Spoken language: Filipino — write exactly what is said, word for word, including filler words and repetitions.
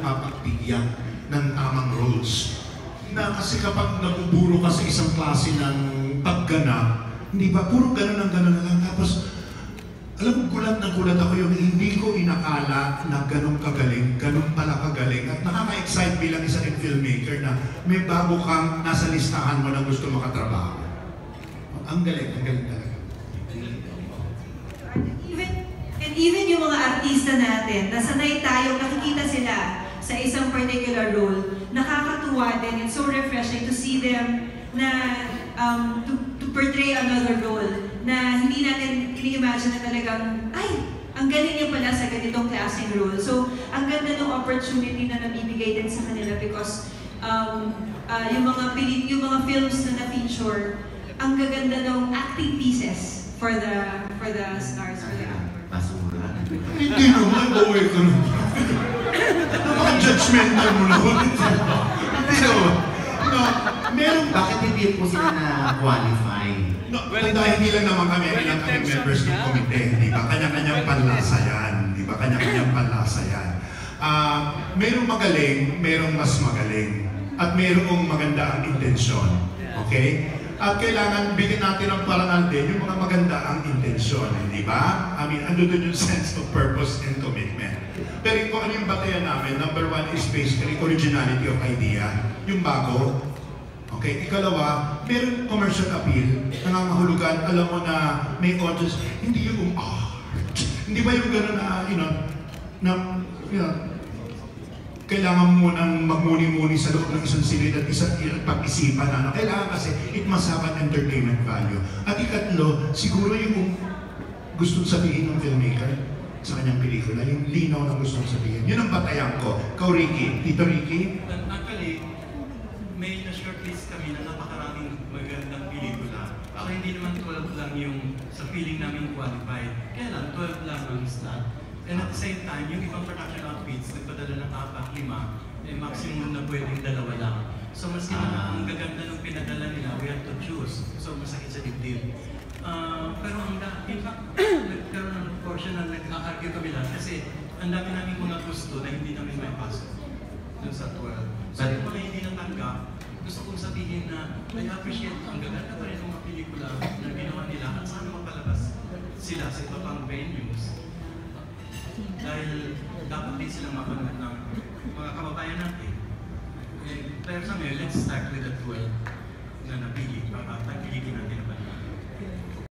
nakakapagpigyan ng tamang roles. Na kasi kapag nabuburo ka sa isang klase ng pagganap, hindi ba, puro gano'n ang gano'n na lang. Tapos, alam mo, gulat na gulat ako yung hindi ko inakala na gano'ng kagaling, gano'ng pala kagaling. At nakaka-excite bilang isang filmmaker na may bago kang nasa listahan mo na gusto makatrabaho. Ang galing, ang galing talaga. Even, and even yung mga artista natin, nasanay tayong nakikita sila sa isang particular role, nakakatuwa din. It's so refreshing to see them na um, to, to portray another role na hindi natin ini-imagine na talagang, ay, ang galing niya pala sa ganitong klaseng role. So, ang ganda ng opportunity na nabibigay din sa kanila because um, uh, yung, mga yung mga films na na-feature, ang gaganda ng acting pieces for the for the stars, for the actors. Basura. Hindi naman, bawal ka naman. Napaka-judgmental mo naman. Hindi naman. No, meron, bakit hindi po sila na-qualify? No, well, dahil hindi lang naman kami, well, ilang kami members ng komite, di ba? Kanya-kanyang panlasa yan, di ba? Kanya-kanyang panlasa yan. Uh, merong magaling, merong mas magaling, at merong maganda ang intensyon. Okay? At kailangan bigyan natin ng parangal din yung mga maganda ang intensyon, di ba? I mean, ando doon yung sense of purpose and commitment. Pero kung ano yung batayan namin, number one is basically originality of idea, yung bago. Okay, ikalawa, meron commercial appeal, nangangahulugan, alam mo na may audience, hindi yung art. Hindi ba yung gano'n na, you know, na, you know, kailangan mo nang magmuni-muni sa loob ng isang silid at isang pag-isipan na, kailangan kasi it must have an entertainment value. At ikatlo, siguro yung gustong sabihin ng filmmaker sa kanyang pelikula, yung linaw na gustong sabihin. Yun ang batayan ko. Kau, Ricky. Tito Ricky? Actually, may na-shortlist kami na napakaraming magandang pelikula. Ako hindi naman twelve lang yung sa feeling namin qualified. Kaya lang, twelve lang ang slot. And at the same time, yung ibang production outfits, nagpadala ng apat, lima, eh maximum na pwedeng dalawa lang. So mas ah. ang gaganda ng pinadala nila, we have to choose. So masakit sa dibdib. Uh, pero ang in fact, nagkaroon ng portion na nag-argue kami lang kasi ang dami namin mga gusto na hindi namin may pasok dun sa twelve. So yung mga hindi natanggap, gusto kong sabihin na I appreciate ang gaganda pa rin ng mga pelikula na ginawa nila at sana mapalabas sila sa iba pang venues. Dahil dapat din silang mapanood ng mga kababayan natin. Eh, pero sa ngayon, let's start with the twelve na napili para pagpilikin natin